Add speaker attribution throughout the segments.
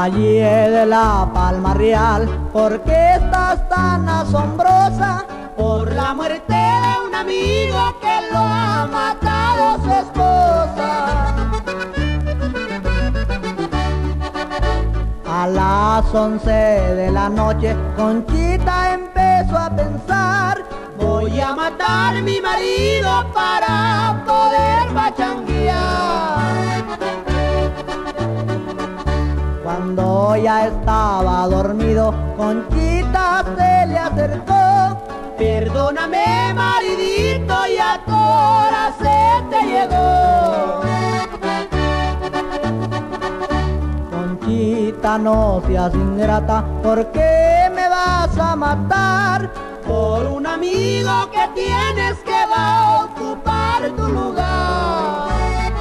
Speaker 1: Allí de la Palma Real, ¿por qué estás tan asombrosa?
Speaker 2: Por la muerte de un amigo que lo ha matado su esposa.
Speaker 1: A las 11 de la noche, Conchita empezó a pensar:
Speaker 2: voy a matar a mi marido para poder pachanguear.
Speaker 1: Cuando ya estaba dormido, Conchita se le acercó:
Speaker 2: perdóname, maridito, y a qué hora se te llegó.
Speaker 1: Conchita, no seas ingrata, ¿por qué me vas a matar?
Speaker 2: Por un amigo que tienes que va a ocupar tu lugar.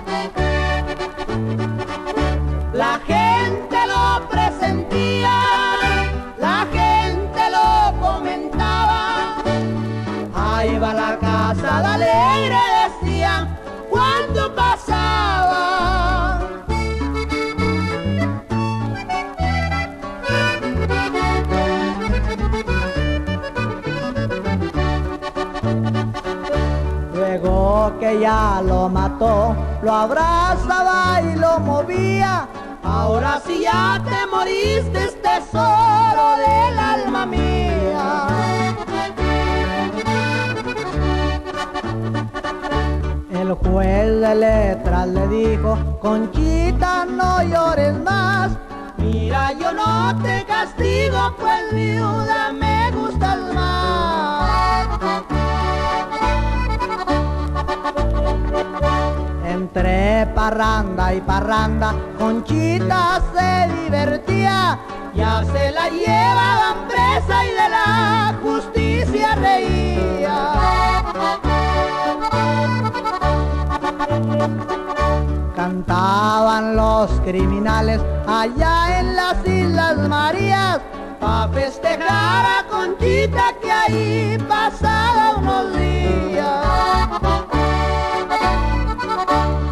Speaker 2: La gente lo presentía, la gente lo comentaba. Ahí va la casa de alegre, decían cuando pasaba.
Speaker 1: Luego que ya lo mató, lo abrazaba y lo movía.
Speaker 2: Ahora sí ya te moriste, tesoro del alma mía.
Speaker 1: El juez de letras le dijo: Conchita, no llores más.
Speaker 2: Mira, yo no te castigo, pues viuda me gustas más.
Speaker 1: Entre parranda y parranda, Conchita se divertía.
Speaker 2: Ya se la llevaban presa y de la justicia reía.
Speaker 1: Cantaban los criminales allá en las Islas Marías,
Speaker 2: pa' festejar a Conchita que ahí pasaba unos días.